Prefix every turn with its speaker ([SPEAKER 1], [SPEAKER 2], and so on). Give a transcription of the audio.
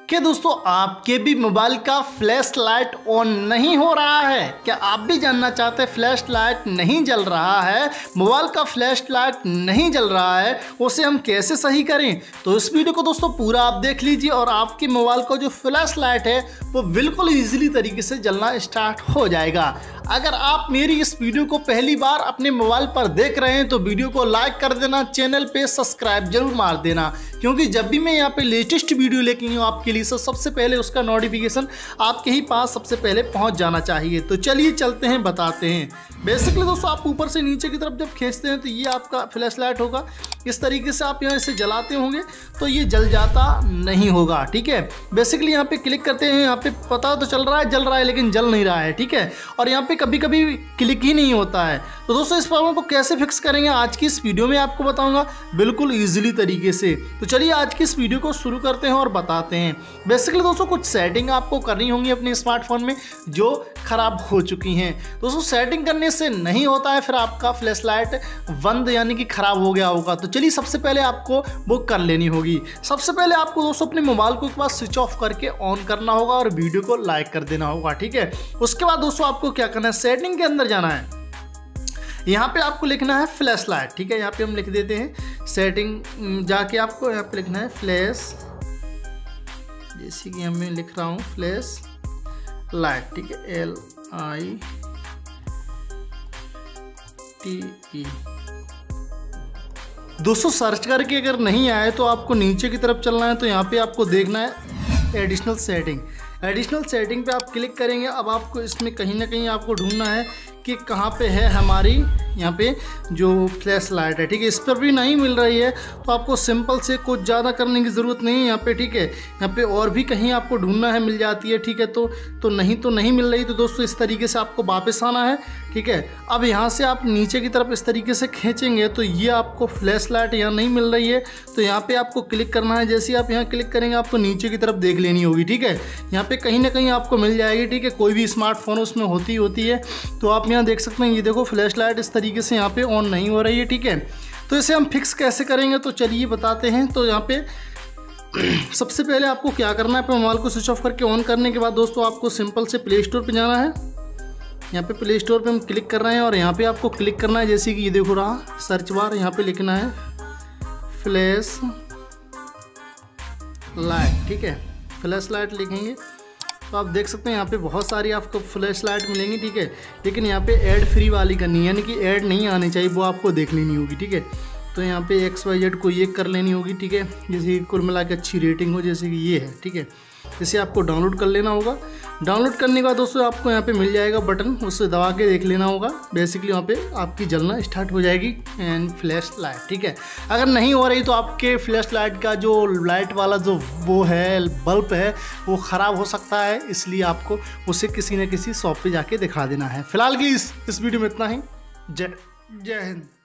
[SPEAKER 1] क्या दोस्तों आपके भी मोबाइल का फ्लैश लाइट ऑन नहीं हो रहा है? क्या आप भी जानना चाहते हैं फ्लैश लाइट नहीं जल रहा है, मोबाइल का फ्लैश लाइट नहीं जल रहा है, उसे हम कैसे सही करें? तो इस वीडियो को दोस्तों पूरा आप देख लीजिए और आपके मोबाइल का जो फ्लैश लाइट है वो बिल्कुल ईजिली तरीके से जलना स्टार्ट हो जाएगा। अगर आप मेरी इस वीडियो को पहली बार अपने मोबाइल पर देख रहे हैं तो वीडियो को लाइक कर देना, चैनल पे सब्सक्राइब जरूर मार देना, क्योंकि जब भी मैं यहाँ पे लेटेस्ट वीडियो लेके आऊँ आपके लिए सबसे पहले उसका नोटिफिकेशन आपके ही पास सबसे पहले पहुँच जाना चाहिए। तो चलिए चलते हैं, बताते हैं। बेसिकली दोस्तों आप ऊपर से नीचे की तरफ जब खींचते हैं तो ये आपका फ्लैश लाइट होगा। इस तरीके से आप यहाँ इसे जलाते होंगे तो ये जल जाता नहीं होगा, ठीक है। बेसिकली यहाँ पे क्लिक करते हैं, यहाँ पे पता तो चल रहा है जल रहा है लेकिन जल नहीं रहा है, ठीक है। और यहाँ पे कभी कभी क्लिक ही नहीं होता है। तो दोस्तों इस प्रॉब्लम को कैसे फिक्स करेंगे आज की इस वीडियो में आपको बताऊंगा बिल्कुल ईजिली तरीके से। तो चलिए आज की इस वीडियो को शुरू करते हैं और बताते हैं। बेसिकली दोस्तों कुछ सेटिंग आपको करनी होंगी अपने स्मार्टफोन में जो खराब हो चुकी हैं। दोस्तों सेटिंग करने से नहीं होता है, फिर आपका फ्लैश लाइट बंद यानी कि खराब हो गया होगा। तो चलिए सबसे पहले आपको वो कर लेनी होगी। सबसे पहले आपको दोस्तों अपने मोबाइल को एक बार स्विच ऑफ करके ऑन करना होगा और वीडियो को लाइक कर देना होगा, ठीक है। उसके बाद दोस्तों आपको क्या करना है, सेटिंग के अंदर जाना है। यहाँ पे आपको लिखना है फ्लैश लाइट, ठीक है। यहाँ पे हम लिख देते हैं सेटिंग, जाके आपको यहाँ पे लिखना है फ्लैश, जैसे कि मैं लिख रहा हूँ फ्लैश लाइट, ठीक है, LITE। दोस्तों सर्च करके अगर नहीं आए तो आपको नीचे की तरफ चलना है। तो यहाँ पे आपको देखना है एडिशनल सेटिंग। एडिशनल सेटिंग पे आप क्लिक करेंगे। अब आपको इसमें कहीं ना कहीं आपको ढूंढना है कि कहाँ पे है हमारी यहाँ पे जो फ्लैश लाइट है, ठीक है। इस पर भी नहीं मिल रही है तो आपको सिंपल से कुछ ज़्यादा करने की ज़रूरत नहीं है यहाँ पे, ठीक है। यहाँ पे और भी कहीं आपको ढूंढना है, मिल जाती है, ठीक है। तो नहीं मिल रही। तो दोस्तों इस तरीके से आपको वापस आना है, ठीक है। अब यहाँ से आप नीचे की तरफ इस तरीके से खींचेंगे तो ये आपको फ्लैश लाइट यहाँ नहीं मिल रही है। तो यहाँ पर आपको क्लिक करना है। जैसे ही आप यहाँ क्लिक करेंगे आपको नीचे की तरफ देख लेनी होगी, ठीक है। यहाँ पर कहीं ना कहीं आपको मिल जाएगी, ठीक है। कोई भी स्मार्टफोन उसमें होती है। तो आप यहाँ देख सकते हैं, ये देखो फ्लैश लाइट इस तरीके से यहाँ पे ऑन नहीं हो रही है, ठीक है। तो इसे हम फिक्स कैसे करेंगे तो चलिए बताते हैं। तो यहाँ पे सबसे पहले आपको क्या करना है, अपने मोबाइल को स्विच ऑफ करके ऑन करने के बाद दोस्तों आपको सिंपल से प्ले स्टोर पे जाना है। यहाँ पे प्ले स्टोर पे हम क्लिक कर रहे हैं और यहाँ पे आपको क्लिक करना है। जैसे कि ये देखो रहा सर्च बार, यहाँ पे लिखना है फ्लैश लाइट, ठीक है। फ्लैश लाइट लिखेंगे तो आप देख सकते हैं यहाँ पे बहुत सारी आपको फ्लैश लाइट मिलेंगी, ठीक है। लेकिन यहाँ पे ऐड फ्री वाली करनी है, यानी कि ऐड नहीं आनी चाहिए, वो आपको देख लेनी होगी, ठीक है। तो यहाँ पे XYZ को ये कर लेनी होगी, ठीक है। जैसे कुल मिला के अच्छी रेटिंग हो, जैसे कि ये है, ठीक है। इसे आपको डाउनलोड कर लेना होगा। डाउनलोड करने के बाद दोस्तों आपको यहाँ पे मिल जाएगा बटन, उससे दबा के देख लेना होगा। बेसिकली वहाँ पे आपकी जलना स्टार्ट हो जाएगी एंड फ्लैश लाइट, ठीक है। अगर नहीं हो रही तो आपके फ्लैश लाइट का जो लाइट वाला जो वो है बल्ब है वो ख़राब हो सकता है, इसलिए आपको उसे किसी न किसी शॉप पे जाके दिखा देना है। फिलहाल की इस वीडियो में इतना ही। जय हिंद।